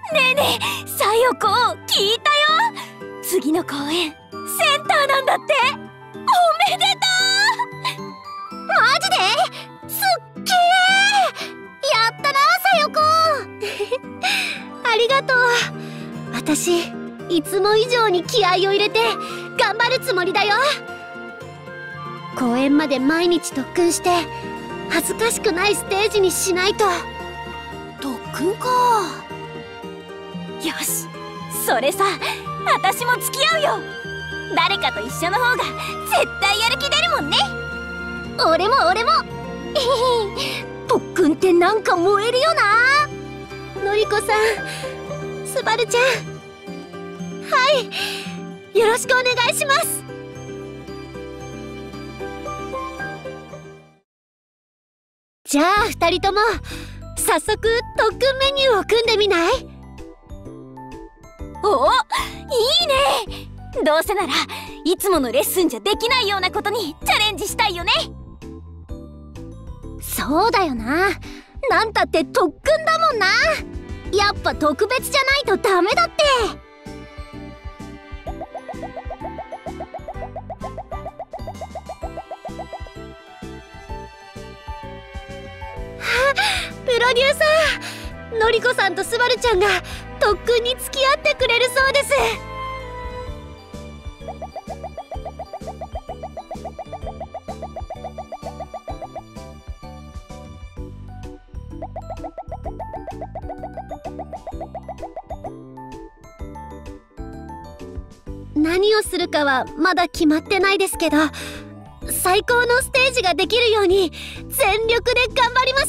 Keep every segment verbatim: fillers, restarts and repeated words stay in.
ねえねえ、さよこ聞いたよ。次の公演センターなんだって。おめでとう。マジですっげえ。やったなさよこありがとう。私いつも以上に気合を入れて頑張るつもりだよ。公演まで毎日特訓して恥ずかしくないステージにしないと。特訓か。よし、それさ、私も付き合うよ。誰かと一緒の方が絶対やる気出るもんね。俺も俺も特訓ってなんか燃えるよな。のりこさん、すばるちゃん、はい、よろしくお願いします。じゃあふたりとも早速特訓メニューを組んでみない？お、いいね。どうせならいつものレッスンじゃできないようなことにチャレンジしたいよね。そうだよな。なんたって特訓だもんな。やっぱ特別じゃないとダメだって。プロデューサー、のりこさんとすばるちゃんが特訓に付き合ってくれるそうです。何をするかはまだ決まってないですけど、最高のステージができるように全力で頑張ります。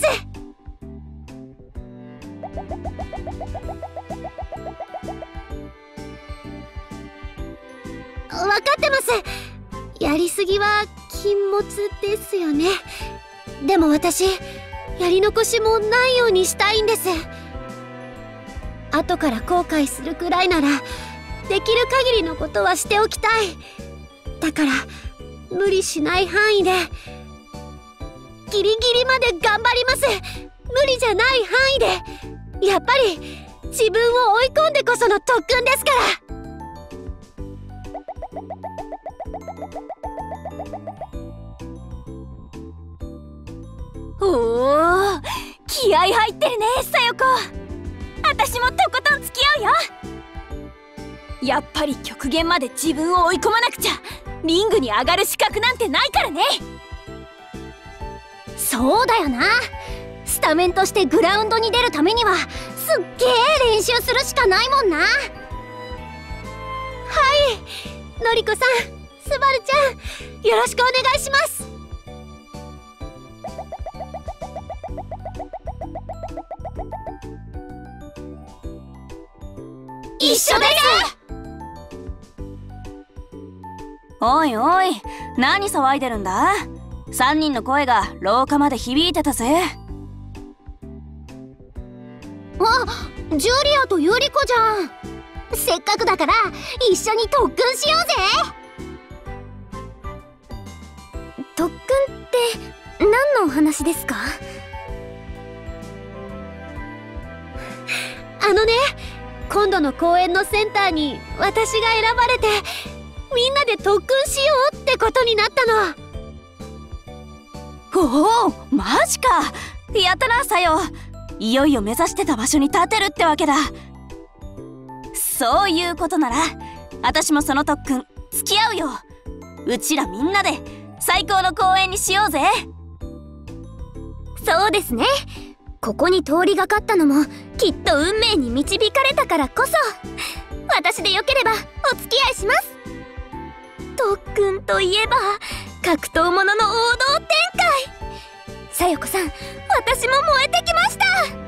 分かってます。やりすぎは禁物ですよね。でも私、やり残しもないようにしたいんです。後から後悔するくらいならできる限りのことはしておきたい。だから無理しない範囲でギリギリまで頑張ります。無理じゃない範囲で。やっぱり自分を追い込んでこその特訓ですから。おお、気合入ってるねさよこ。私もとことん付き合うよ。やっぱり極限まで自分を追い込まなくちゃリングに上がる資格なんてないからね。そうだよな。スタメンとしてグラウンドに出るためにはすっげえ練習するしかないもんな。はい、のりこさん、すばるちゃん、よろしくお願いします。一緒です。 おいおい、何騒いでるんだ？さんにんの声が廊下まで響いてたぜ。 あ、ジュリアとユリコじゃん。せっかくだから一緒に特訓しようぜ。特訓って何のお話ですか？あのね、今度の公演のセンターに私が選ばれてみんなで特訓しようってことになったの。 おお、マジか。やったなさよ。いよいよ目指してた場所に立てるってわけだ。そういうことなら私もその特訓付き合うよ。うちらみんなで最高の公演にしようぜ。 そうですね。ここに通りがかったのもきっと運命に導かれたからこそ。私でよければお付き合いします。特訓といえば格闘ものの王道展開。さよこさん、私も燃えてきました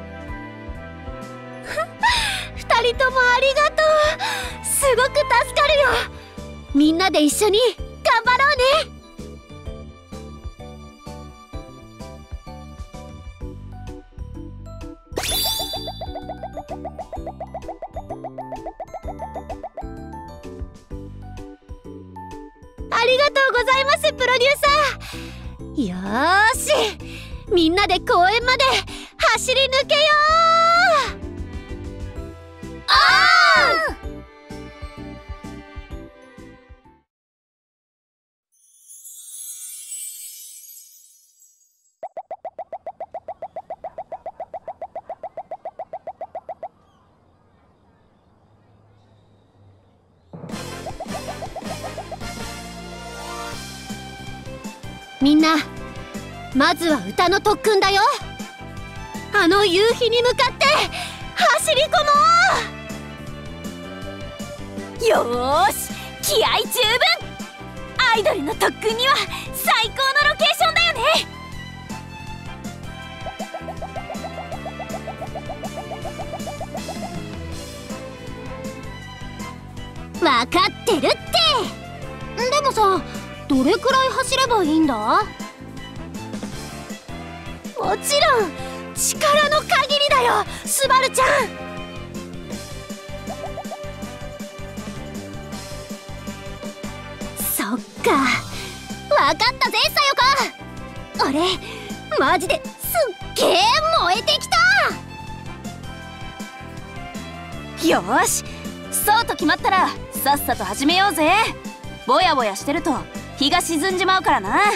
二人ともありがとう。すごく助かるよ。みんなで一緒に頑張ろうね。ありがとうございます、プロデューサー。よーし、みんなで公園まで走り抜けよみんな、まずは歌の特訓だよ。あの夕日に向かって走り込もう。よーし、気合十分。アイドルの特訓には最高のロケーションだよね。わかってるって。でもさ、どれくらい走ればいいんだ？もちろん力の限りだよ、スバルちゃん。そっか、わかったぜさよこ。俺マジですっげえ燃えてきた。 よーし、そうと決まったらさっさと始めようぜ。ぼやぼやしてると日が沈んじまうからな。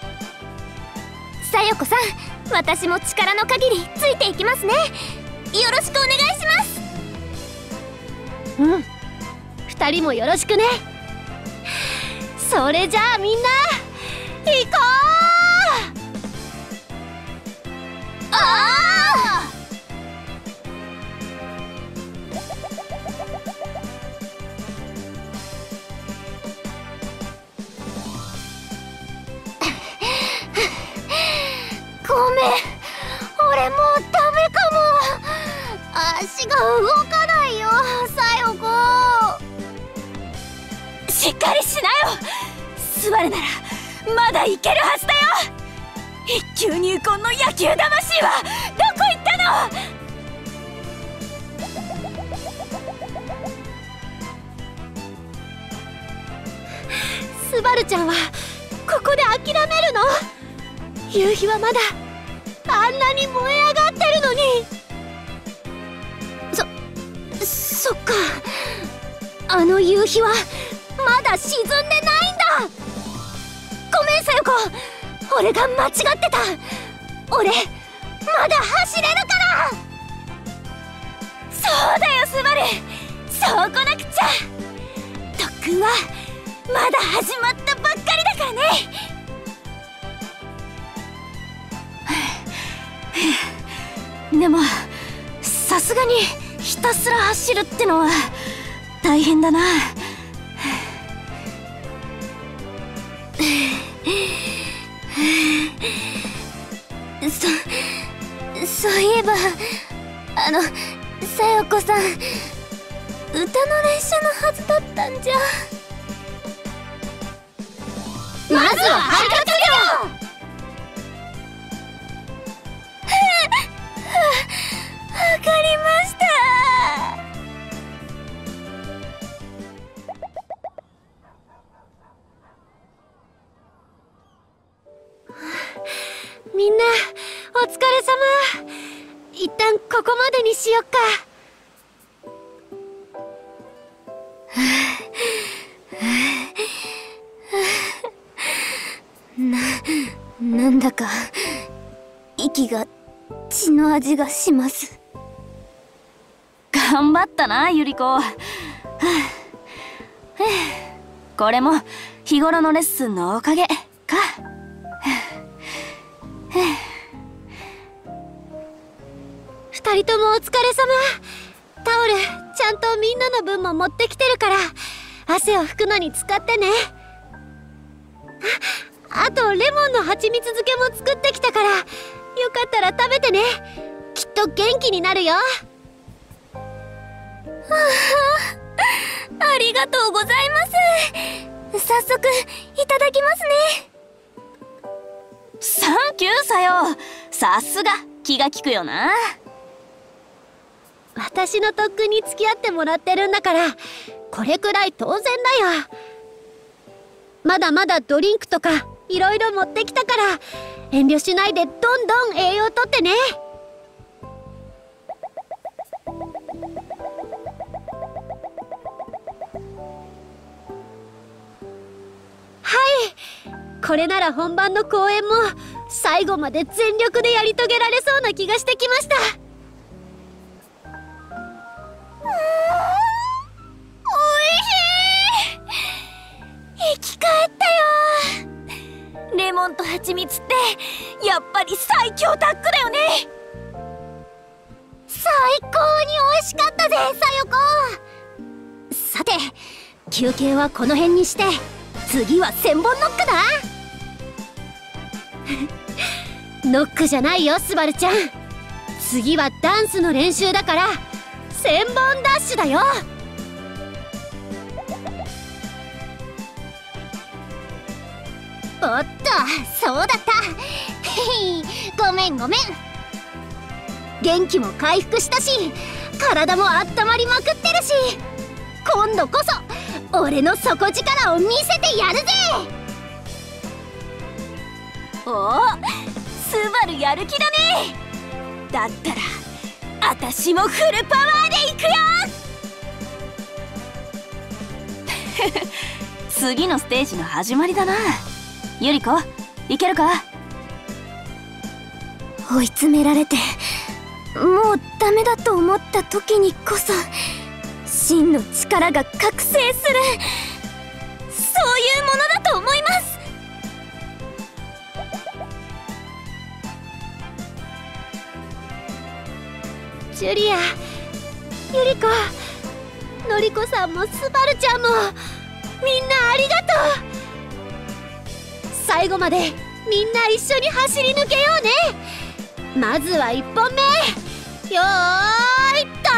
さよこさん、私も力の限りついていきますね。よろしくお願いします。うん、二人もよろしくね。それじゃあみんな行こう。ああ、ごめん、俺もうダメかも。足が動かないよ、さよこ。しっかりしなよ。スバルならまだいけるはずだよ。一級入魂の野球魂はどこ行ったの？スバルちゃんはここで諦めるの？夕日はまだあんなに燃え上がってるのに。そ、そっか。あの夕日はまだ沈んでないんだ。ごめんさよこ、俺が間違ってた。俺まだ走れるから。そうだよスバル、そうこなくちゃ。特訓はまだ始まったばっかりだからね。 でもさすがにひたすら走るってのは大変だな。 そ、そういえばあのさよこさん、歌の練習のはずだったんじゃ。まずは肺活量。わかりました。みんなお疲れ様。一旦ここまでにしよっか。な、なんだか息が血の味がします。 頑張ったなゆり子。これも日頃のレッスンのおかげか。 二人ともお疲れ様。タオルちゃんとみんなの分も持ってきてるから汗を拭くのに使ってね。あ、あとレモンの蜂蜜漬けも作ってきたからよかったら食べてね。きっと元気になるよ。ありがとうございます。早速いただきますね。 サンキューさよ。さすが気が利くよな。 私の特訓に付き合ってもらってるんだからこれくらい当然だよ。まだまだドリンクとかいろいろ持ってきたから遠慮しないでどんどん栄養とってね。はい、これなら本番の公演も最後まで全力でやり遂げられそうな気がしてきました。生き返ったよ。レモンと蜂蜂蜜ってやっぱり最強タッグだよね。 最高に美味しかったぜさよこ。さて休憩はこの辺にして、次は千本ノックだ。ノックじゃないよスバルちゃん、次はダンスの練習だから千本ダッシュだよ。おっとそうだった。ごめんごめん。元気も回復したし、体も温まりまくってるし、今度こそ俺の底力を見せてやるぜ。 おお、スバルやる気だね。だったらあたしもフルパワーでいくよ次のステージの始まりだな。ユリコ、いけるか？ 追い詰められてもうダメだと思った時にこそ真の力が覚醒する、そういうものだと思います。ジュリア、ユリコ、ノリコさんもスバルちゃんもみんなありがとう。最後までみんな一緒に走り抜けようね。まずはいっぽんめ、よーいド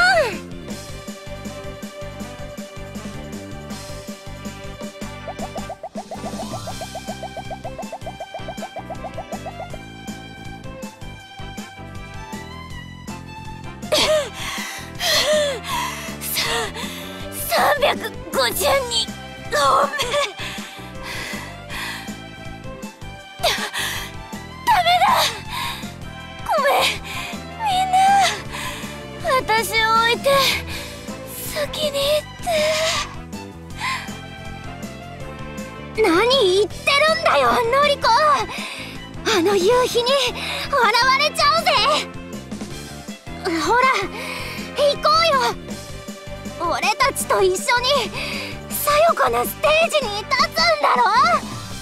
さんびゃくごじゅうにほんめ。だダメだ。ごめんみんな、私を置いて先に行って。 何言ってるんだよノリコ。あの夕日に笑われちゃうぜ。ほら行こうよ。俺たちと一緒にさよこのステージに立つんだろ。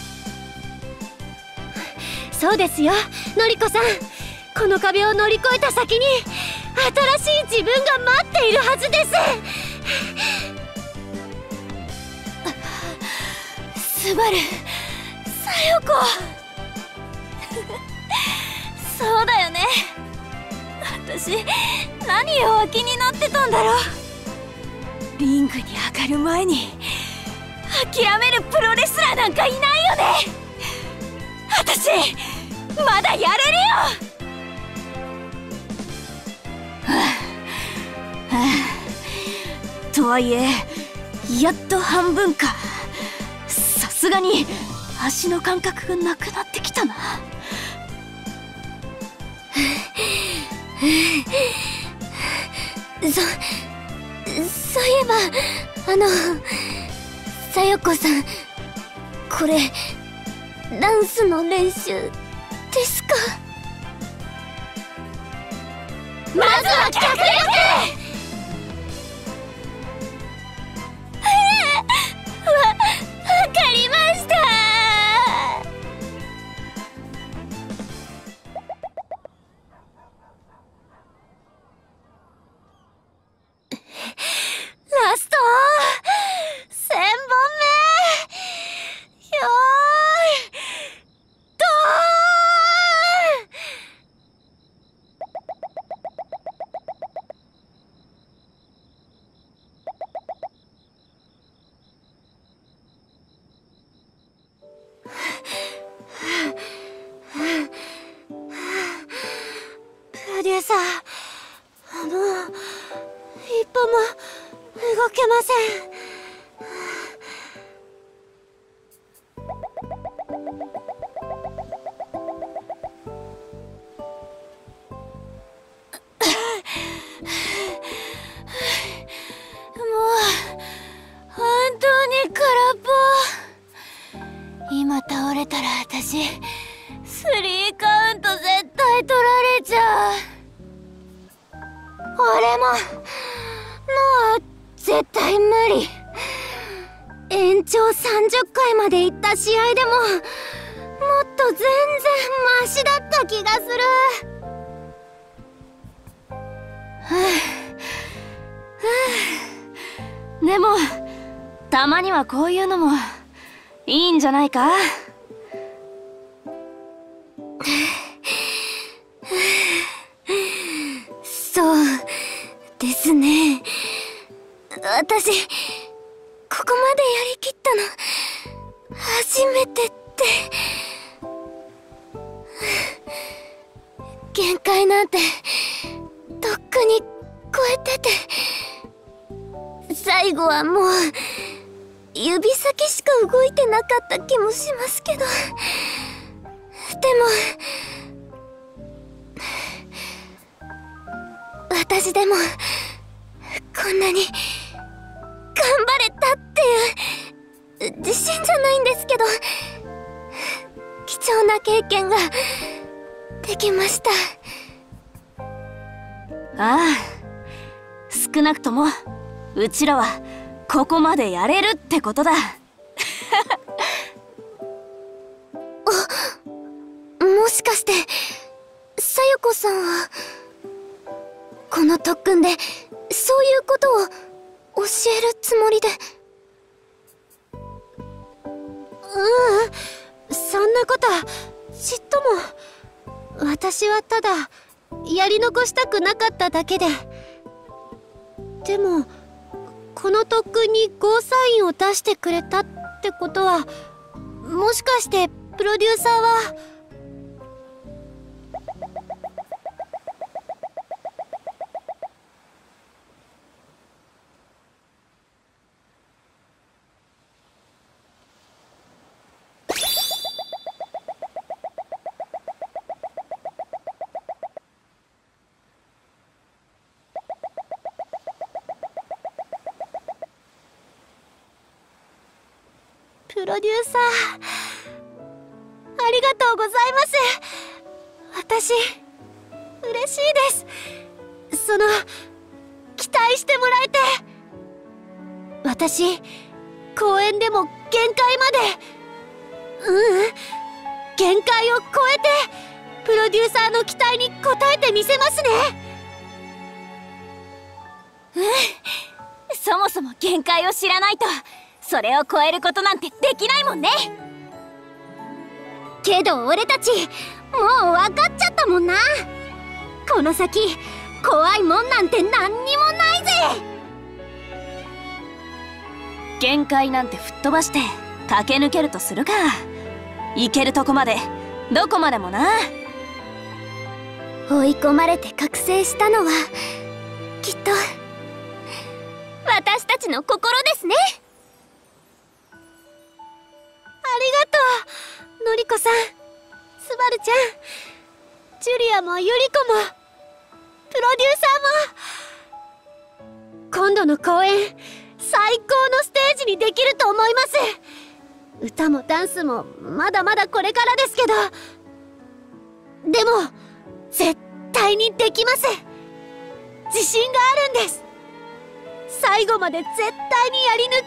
そうですよノリコさん、この壁を乗り越えた先に新しい自分が待っているはずです。 スバル、さよこそうだよね。私何を気になってたんだろう。リングに上がる前に諦めるプロレスラーなんかいないよね。私まだやれるよ。はあはあ、とはいえやっと半分か。さすがに足の感覚がなくなってきたな。 そそういえばあのさよこさん、これダンスの練習ですか？まずは脚力！わ、わかりました。ラストせんぼんめ、よーいドーン。プロデューサー、あの一歩も動けません。もう本当に空っぽ。今倒れたら私スリーカウント絶対取られちゃう。俺ももう絶対無理。延長さんじゅっかいまで行った試合でももっとと全然マシだった気がする。 はあ、はあ、でもたまにはこういうのもいいんじゃないか。 そうですね。私ここまでやりきったの初めてって。限界なんてとっくに超えてて、最後はもう指先しか動いてなかった気もしますけど、でも私でもこんなに頑張れたっていう自信じゃないんですけど、貴重な経験ができました。 ああ、少なくともうちらはここまでやれるってことだ。 あ、もしかしてさよこさんはこの特訓でそういうことを教えるつもりで？ううん、そんなことはちっとも。私はただやり残したくなかっただけで。でもこの特訓にゴーサインを出してくれたってことは、もしかしてプロデューサーは。プロデューサー、ありがとうございます。私嬉しいです。その期待してもらえて。私公演でも限界まで、ううん限界を超えてプロデューサーの期待に応えてみせますね。 うん、そもそも限界を知らないとそれを超えることなんてできないもんね。 けど俺たちもう分かっちゃったもんな。この先怖いもんなんて何にもないぜ。 限界なんて吹っ飛ばして駆け抜けるとするか。行けるとこまでどこまでもな。 追い込まれて覚醒したのはきっと私たちの心ですね。ありがとう、のりこさん、スバルちゃん、ジュリアもユリコも、プロデューサーも。今度の公演、最高のステージにできると思います。歌もダンスもまだまだこれからですけど、でも絶対にできます。自信があるんです。最後まで絶対にやり抜けるって。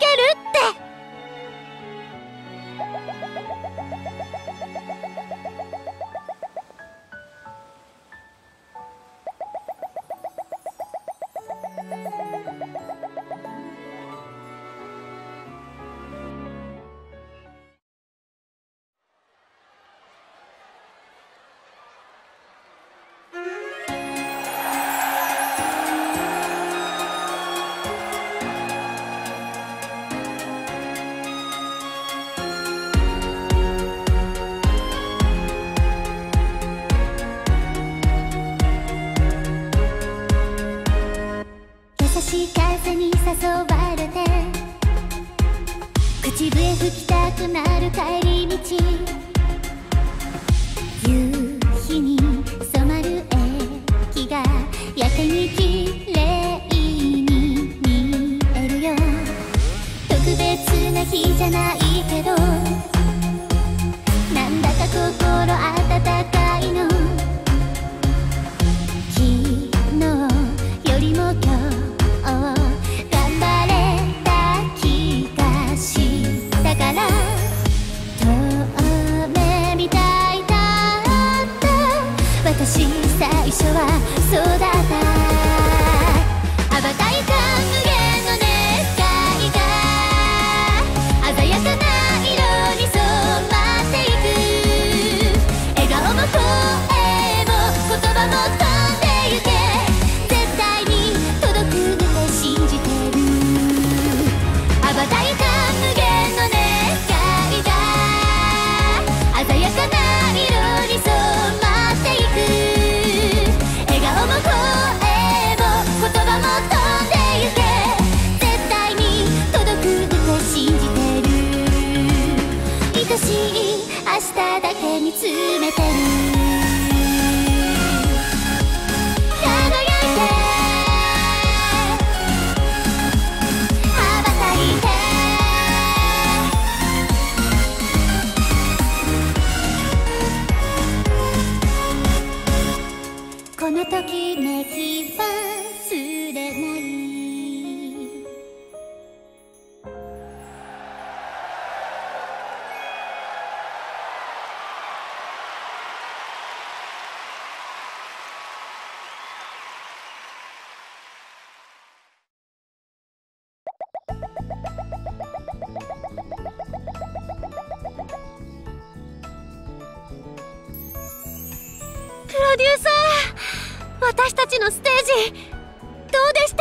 風に誘われて口笛吹きたくなる帰り道、夕日に染まる駅がやけに綺麗に見えるよ。特別な日じゃないけどなんだか心温かいの。昨日よりも今日だから遠目みたいそうだった羽ばたいた無限の熱帯が鮮やかな色に染まっていく笑顔も声も言葉も飛んでゆけ絶対に届くって信じてる羽ばたいた無限の熱帯が鮮やかな色に染まっていく笑顔も声も言葉も飛んでゆけ絶対に届くって信じてる愛しい明日だけ見つめてる輝いて羽ばたいてこのときめき忘れないプロデューサー、私たちのステージどうでした？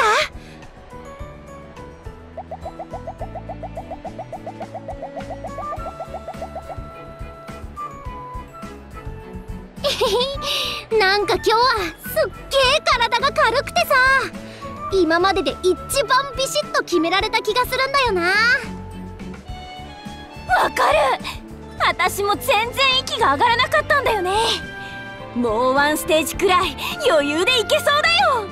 なんか今日はすっげえ体が軽くてさ、今までで一番ビシッと決められた気がするんだよな。 わかる。私も全然息が上がらなかったんだよね。もうワンステージくらい余裕でいけそうだよ。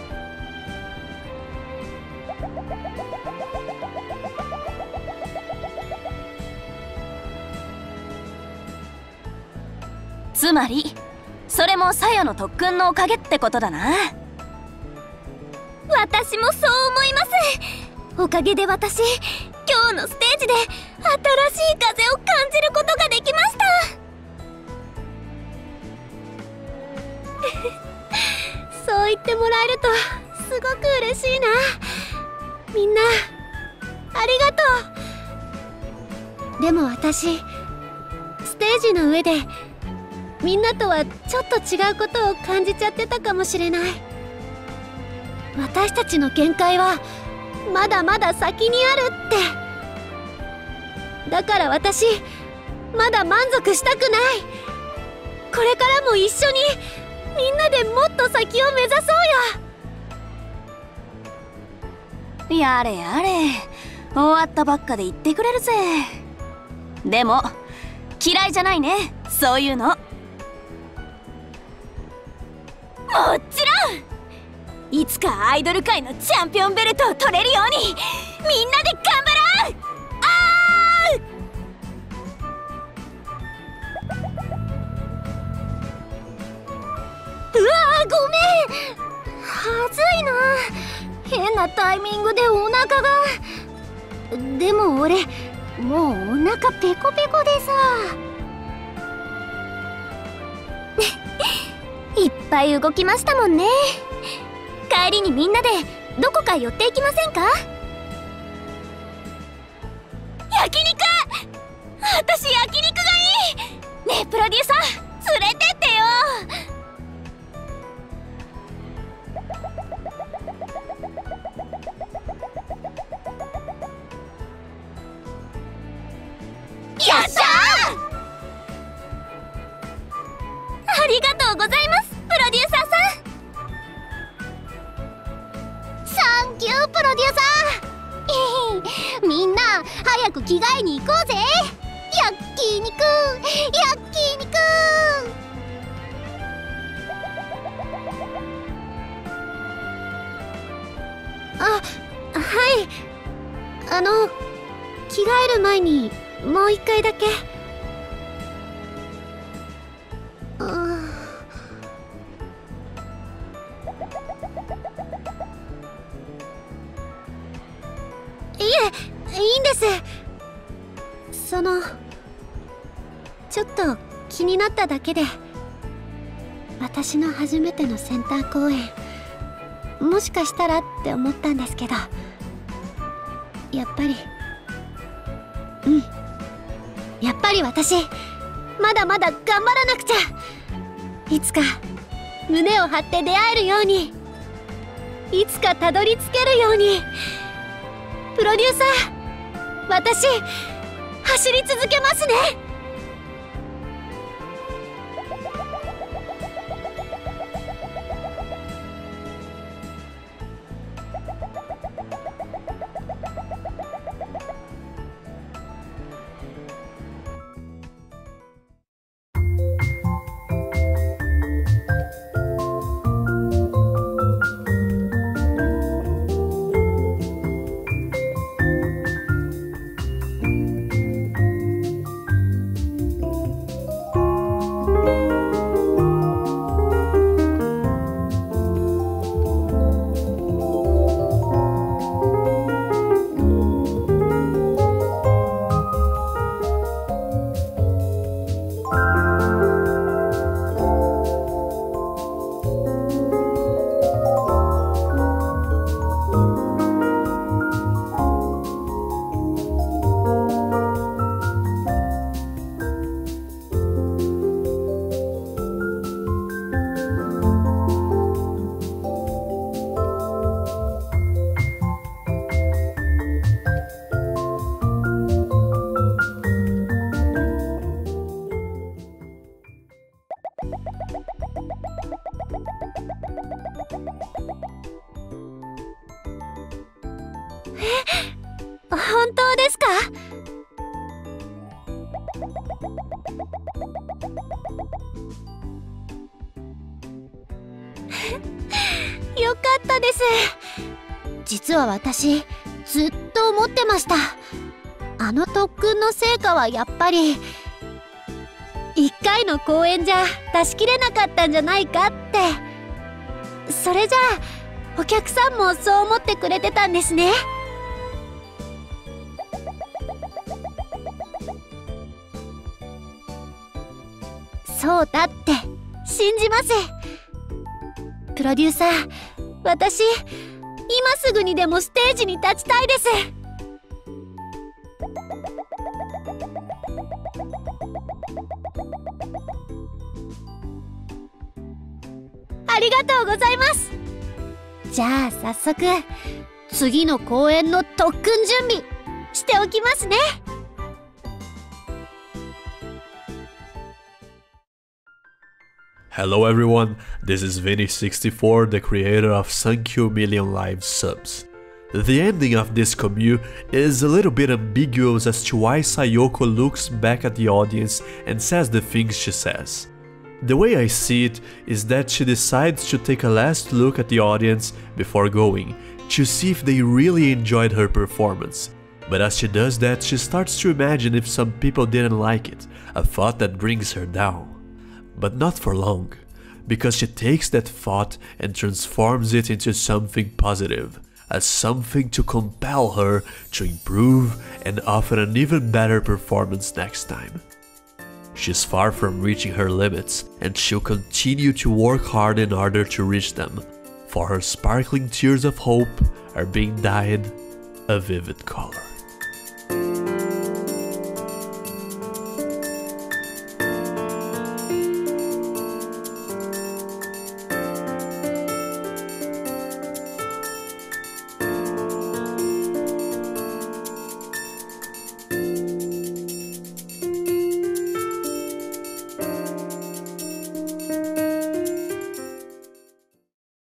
つまりそれもサヨの特訓のおかげってことだな。 私もそう思います。おかげで私今日のステージで新しい風を感じることができました。そう言ってもらえるとすごく嬉しいな。みんなありがとう。でも私ステージの上でみんなとはちょっと違うことを感じちゃってたかもしれない。私たちの限界はまだまだ先にあるって。だから私まだ満足したくない。これからも一緒にみんなでもっと先を目指そうよ。 やれやれ、終わったばっかで言ってくれるぜ。でも嫌いじゃないね、そういうの。もちろんいつかアイドル界のチャンピオンベルトを取れるようにみんなで頑張ろう。あーうわー、ごめん。はずいな。変なタイミングでお腹が。でも俺もうお腹ペコペコでさ。いっぱい動きましたもんね。帰りにみんなでどこか寄っていきませんか？ 焼肉！私焼肉がいい。ねえプロデューサー、連れてってよ。 よっしゃー！ありがとうございます、プロデューサーさん。サンキュー、プロデューサー。みんな早く着替えに行こうぜ。焼き肉、焼き肉。あ、はい。あの着替える前にもう一回だけ。いえ、いいんです。そのちょっと気になっただけで。私の初めてのセンター公演もしかしたらって思ったんですけど、やっぱりうんやっぱり私まだまだ頑張らなくちゃ。いつか胸を張って出会えるように、いつかたどり着けるように。プロデューサー、私走り続けますね。本当ですか？よかったです。実は私ずっと思ってました。あの特訓の成果はやっぱりいっかいの公演じゃ出し切れなかったんじゃないかって。それじゃあお客さんもそう思ってくれてたんですね。そうだって信じます。プロデューサー、私今すぐにでもステージに立ちたいです。ありがとうございます。じゃあ早速次の公演の特訓準備しておきますね。 Hello everyone, this is Vinny sixty-four, the creator of Sankyo Million Live Subs. The ending of this commute is a little bit ambiguous as to why Sayoko looks back at the audience and says the things she says. The way I see it is that she decides to take a last look at the audience before going, to see if they really enjoyed her performance. But as she does that, she starts to imagine if some people didn't like it, a thought that brings her down. But not for long, because she takes that thought and transforms it into something positive, as something to compel her to improve and offer an even better performance next time. She's far from reaching her limits, and she'll continue to work hard in order to reach them, for her sparkling tears of hope are being dyed a vivid color.